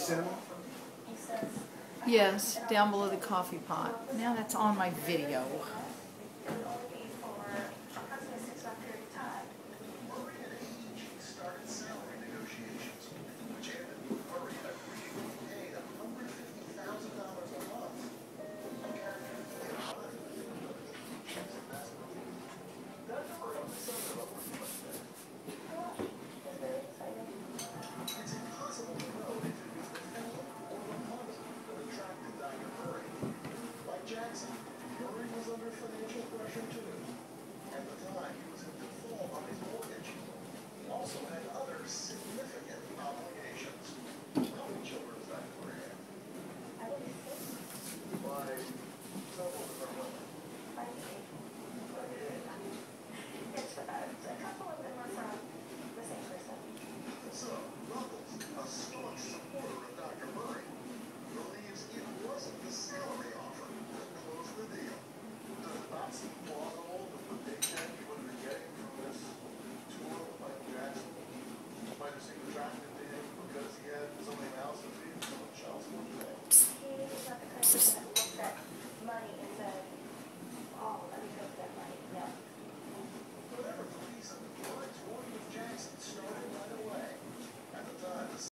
cinnamon? Yes, down below the coffee pot. Now that's on my video. Because he had something else to do, someone else.